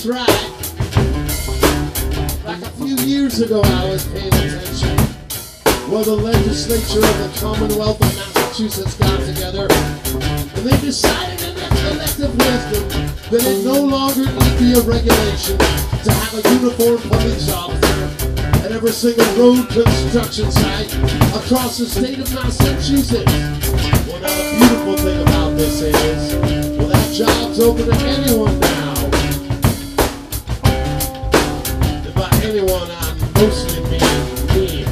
That's right. Like a few years ago, I was paying attention. Well, the legislature of the Commonwealth of Massachusetts got together, and they decided in their collective wisdom that it no longer need be a regulation to have a uniform police officer at every single road construction site across the state of Massachusetts. Well, now the beautiful thing about this is, well, that job's open to anyone now. And by anyone, I mostly mean me.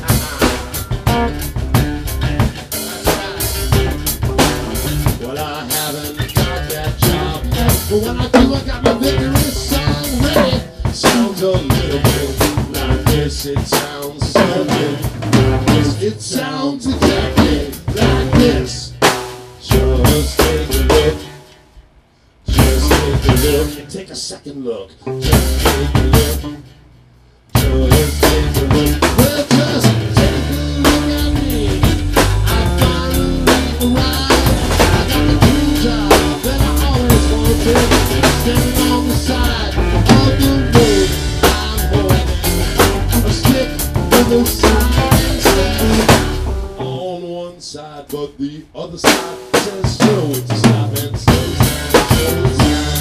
Well, I haven't got that job yet, but when I do, I got my vigorous song ready. Sounds a little bit like this. It sounds something like this. It sounds exactly like this. Just take a look. Just take a look and take a second look. Just take a look. Just take a look. Well, just take a look at me. I finally arrived. I got the dream job that I always wanted. Standing on the side of the road, I'm holding a stick with a sign says on one side, but the other side says slow to stop and slow sign, slow sign.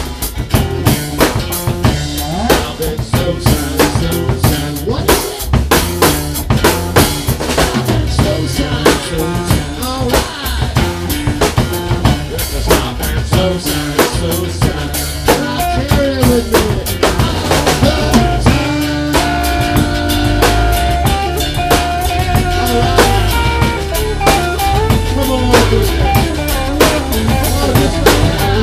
Stop and slow sign, slow sign. What is it? Stop and slow sign, slow sign. All right. It's a stop and slow sign, slow sign. And I carry it with me all the time. All right. Come on, baby. Oh, this way.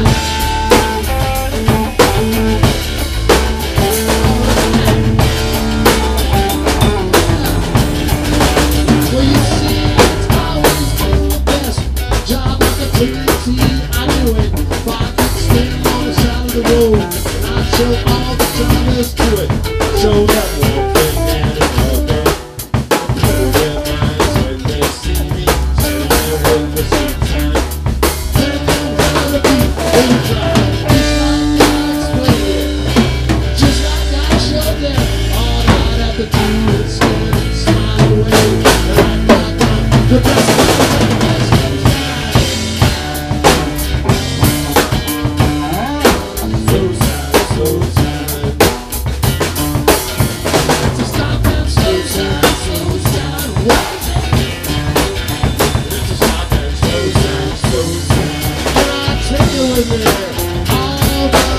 Well, you see, it's always been the best job I could take. See, I knew it. If I could stand on the side of the road, and I'd show all the drivers to it. Show them one thing and another. Blow their minds when they see me. Smile when the sweet time. Tell them how to be in drive. Just like I explained it. Just like I showed them. All I have to do is stand and smile away. And act like I'm the best of the best. So sad, so sad. It's a stop and slow sad, so sad. What is it? It's a stop and slow sad, so sad. And I take you with me all the time.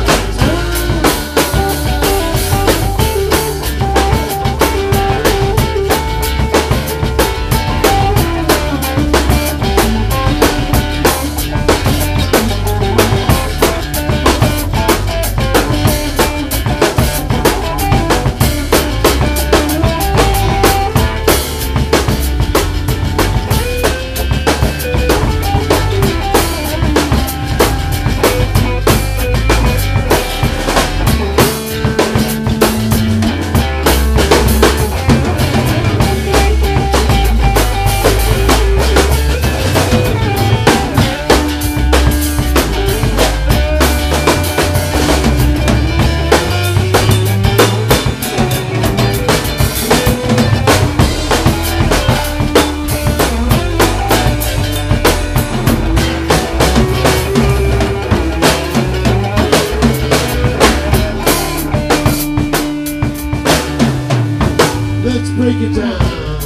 Let's break it down.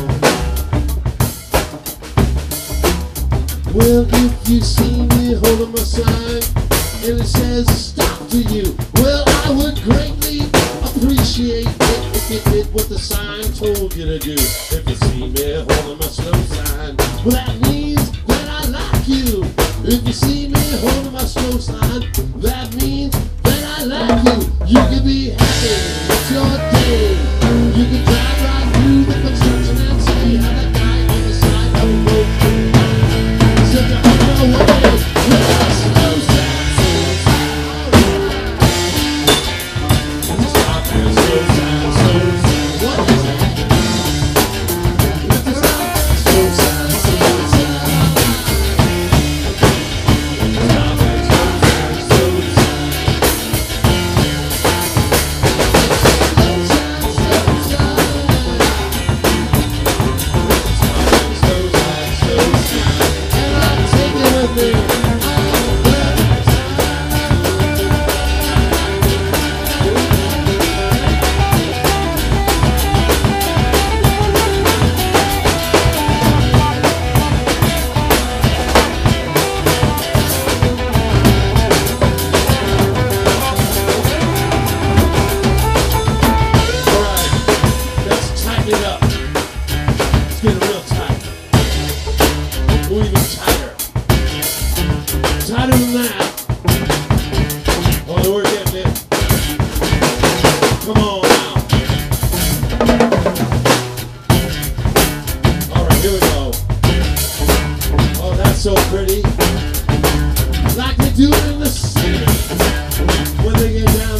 Well, if you see me holding my sign and it says stop to you, well, I would greatly appreciate it if you did what the sign told you to do. If you see me holding my slow sign, well, that means that I like you. If you see me holding my slow sign, that means that I like you. You can be happy, it's your day. You can drive right through the construction and see how that guy on the side of the road said you're on your way. Well, slow sign, slow sign, alright. Stop and slow sign, slow sign. What is it? It's a stop and slow sign, slow sign. Stop and slow sign, slow sign.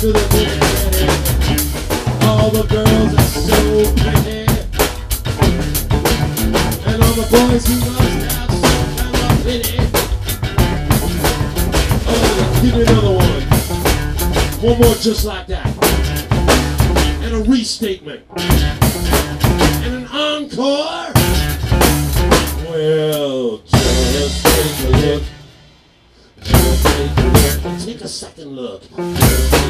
to the boogie. All the girls are so pretty, and all the boys who must have some kind of pity. Oh, give me another one. One more just like that. And a restatement. And an encore. Well, just take a look. Just take a look. Take a second look.